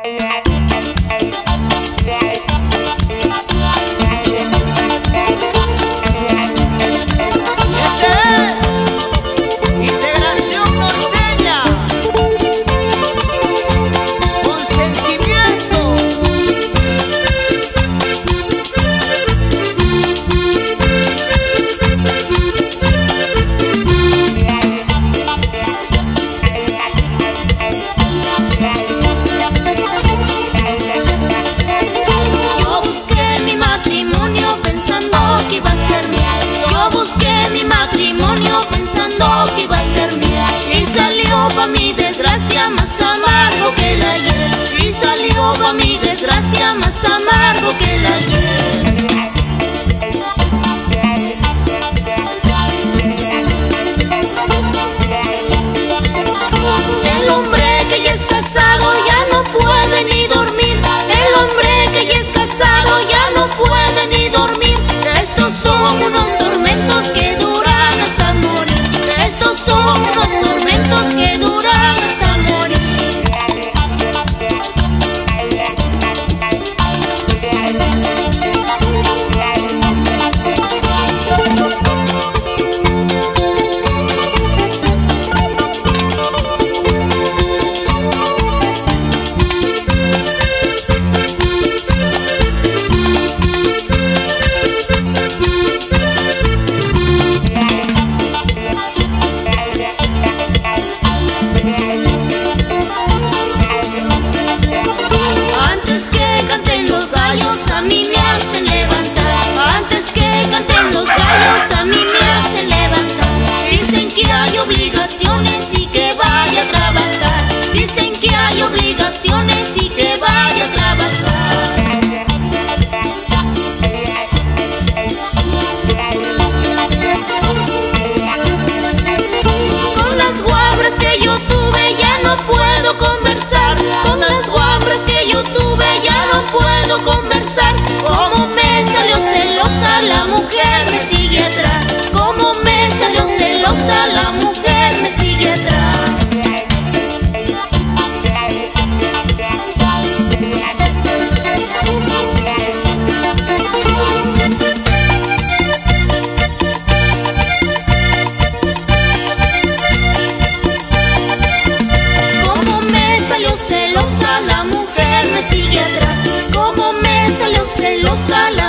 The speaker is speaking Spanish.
Mi desgracia más amargo que la ayer. El hombre que ya es casado ya no puede ni dormir. El hombre que ya es casado ya no puede ni dormir. Estos son unos tormentos que duran hasta morir. Estos son unos tormentos que duran hasta morir. A mí me hacen levantar. Antes que canten los gallos, a mí me hacen levantar. Dicen que hay obligaciones y que vaya a trabajar. Dicen que hay obligaciones y que vaya a trabajar. Con las guambras que yo tuve ya no puedo conversar. Con las guambras que yo tuve ya no puedo conversar. Como me salió celosa, la mujer me sigue atrás. Como me salió celosa, la mujer me sigue atrás. Como me salió celosa, la mujer me sigue atrás. Como me salió celosa,